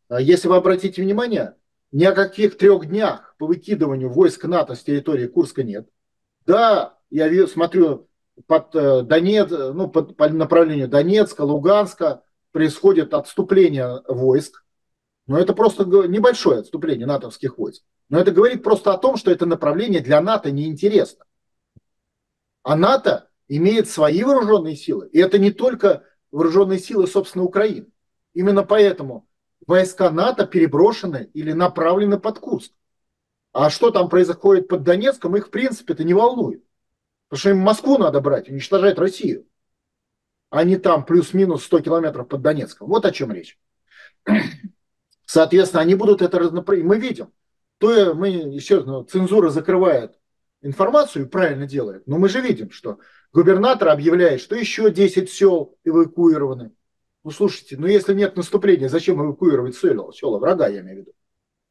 Если вы обратите внимание, ни о каких 3 днях по выкидыванию войск НАТО с территории Курска нет. Да, смотрю, по направлению Донецка, Луганска происходит отступление войск, но это просто небольшое отступление натовских войск. Но это говорит просто о том, что это направление для НАТО неинтересно. А НАТО имеет свои вооруженные силы. И это не только вооруженные силы, собственно, Украины. Именно поэтому войска НАТО переброшены или направлены под Курск. А что там происходит под Донецком, их в принципе это не волнует. Потому что им Москву надо брать, уничтожать Россию. А не там плюс-минус 100 километров под Донецком. Вот о чем речь. Соответственно, они будут это разноправить. Мы видим. Цензура закрывает информацию и правильно делает. Но мы же видим, что губернатор объявляет, что еще 10 сел эвакуированы. Ну, слушайте, ну если нет наступления, зачем эвакуировать села? Врага, я имею в виду.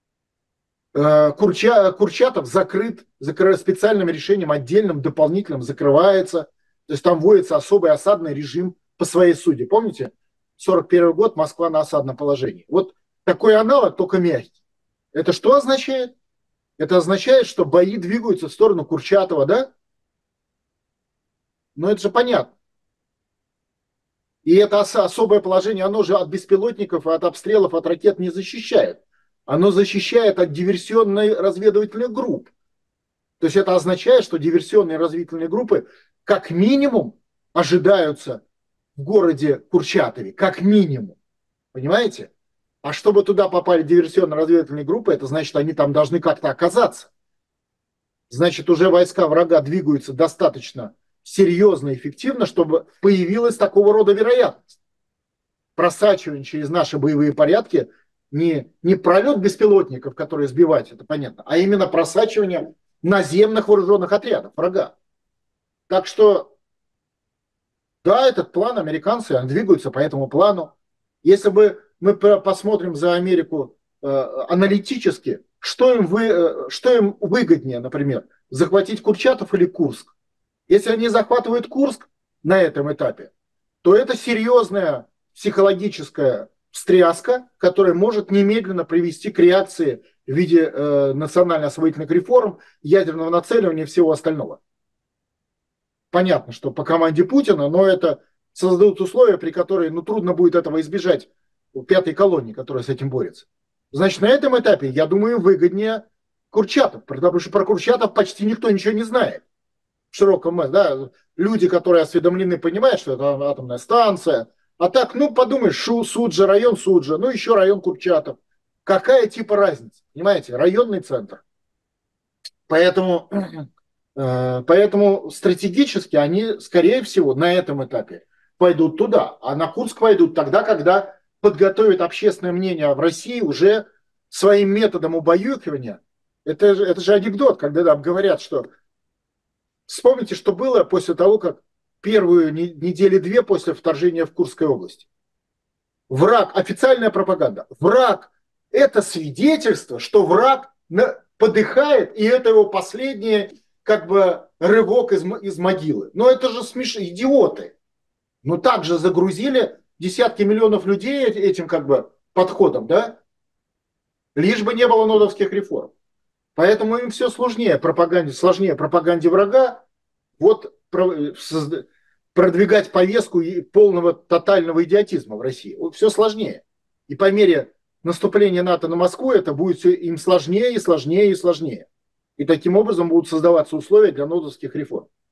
Курчатов закрыт специальным решением, отдельным, дополнительным, закрывается. То есть там вводится особый осадный режим по своей сути. Помните, 41 год, Москва на осадном положении. Вот такой аналог, только мягкий. Это что означает? Это означает, что бои двигаются в сторону Курчатова, да? Ну это же понятно. И это особое положение, оно же от беспилотников, от обстрелов, от ракет не защищает. Оно защищает от диверсионной разведывательных групп. То есть это означает, что диверсионные разведывательные группы как минимум ожидаются в городе Курчатове. Как минимум. Понимаете? А чтобы туда попали диверсионно-разведывательные группы, это значит, они там должны как-то оказаться. Значит, уже войска врага двигаются достаточно серьезно и эффективно, чтобы появилась такого рода вероятность. Просачивание через наши боевые порядки не пролет беспилотников, которые сбивать, это понятно, а именно просачивание наземных вооруженных отрядов врага. Так что, да, этот план, американцы двигаются по этому плану. Если бы мы посмотрим за Америку аналитически, что им выгоднее, например, захватить Курчатов или Курск? Если они захватывают Курск на этом этапе, то это серьезная психологическая встряска, которая может немедленно привести к реакции в виде национально-освоительных реформ, ядерного нацеливания и всего остального. Понятно, что по команде Путина, но это создают условия, при которых трудно будет этого избежать у пятой колонии, которая с этим борется. Значит, на этом этапе, я думаю, выгоднее Курчатов, потому что про Курчатов почти никто ничего не знает. В широком массе, да, люди, которые осведомлены, понимают, что это атомная станция. А так, подумаешь, Суджа, район Суджа, еще район Курчатов. Какая типа разница? Понимаете, районный центр. Поэтому стратегически они, скорее всего, на этом этапе пойдут туда. А на Курск пойдут тогда, когда подготовят общественное мнение в России уже своим методом убаюкивания. Это же анекдот, когда там говорят, что вспомните, что было после того, как первую недели-две после вторжения в Курской области. Враг, официальная пропаганда. Враг – это свидетельство, что враг подыхает, и это его последний рывок из могилы. Но это же смешно, идиоты. Также загрузили десятки миллионов людей этим подходом, да? Лишь бы не было нодовских реформ. Поэтому им все сложнее пропаганде врага, продвигать повестку полного тотального идиотизма в России. Все сложнее. И по мере наступления НАТО на Москву это будет все им сложнее и сложнее и сложнее. И таким образом будут создаваться условия для нодовских реформ.